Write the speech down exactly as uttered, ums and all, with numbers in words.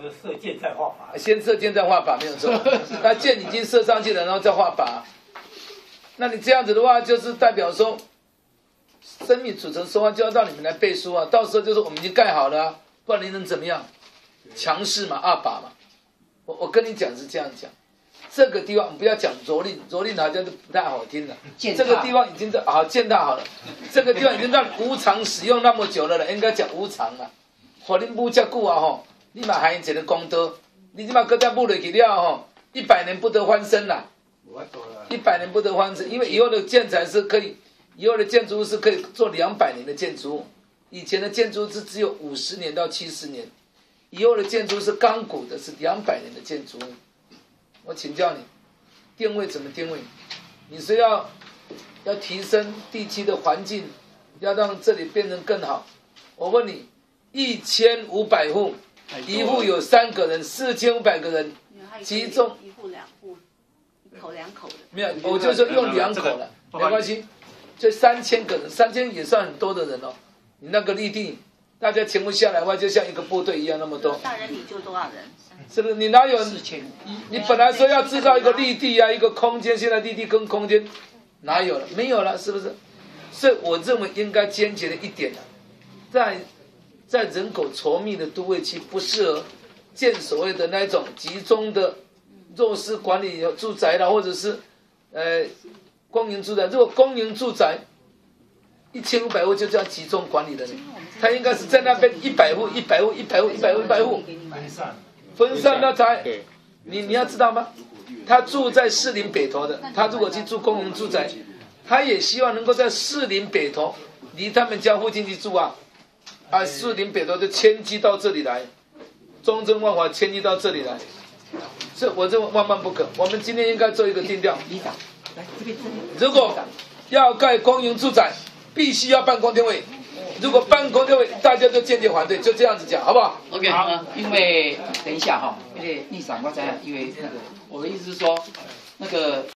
是射箭再画靶， 先射箭再画靶没有错。那箭已经射上去了，然后再画靶。那你这样子的话，就是代表说，生命组成说话就要让你们来背书啊。到时候就是我们已经盖好了、啊，不然你能怎么样？强势嘛，二把嘛。我我跟你讲是这样讲，这个地方我们不要讲蹂躏，蹂躏好像就不太好听了。这个地方已经好践踏好了，这个地方已经让无偿使用那么久了了，应该讲无偿了。和恁母这久啊吼，你嘛还一个功德，你即马搁再母落去了吼，一百年不得翻身啦。一百年不得翻身，因为以后的建材是可以，以后的建筑物是可以做两百年的建筑物，以前的建筑物是只有五十年到七十年，以后的建筑是钢骨的，是两百年的建筑物。我请教你，定位怎么定位？你是要要提升地区的环境，要让这里变成更好。我问你，一千五百户，一户有三个人，四千五百个人，集中一户两户。一口两口的没有，我就说用两口了，没关系。这三千个人，三千也算很多的人哦。你那个绿地，大家停不下来的话，就像一个部队一样那么多。 大人你就多少人？ 是不是？你哪有？ 四千。 你本来说要制造一个绿地啊，一个空间，现在绿地跟空间哪有了？没有了，是不是？所以我认为应该坚决的一点啊，在在人口稠密的都会区，不适合建所谓的那种集中的。弱势管理住宅啦，或者是呃公营住宅。如果公营住宅一千五百户就这样集中管理的，他应该是在那边一百户、一百户、一百户、一百户、一百户分散， 分散那才。你你要知道吗？他住在士林北投的，他如果去住公营住宅，他也希望能够在士林北投离他们家附近去住啊。啊，士林北投就迁居到这里来，中正万华迁居到这里来。所以我认为万万不可。我们今天应该做一个定调。 里长，来这边这边。 如果要盖公营住宅，必须要办公天会。如果办公天会，大家就坚决反对，就这样子讲，好不好 ？OK， 好。因为等一下哈，因为里长我在，因为那个我的意思是说，那个。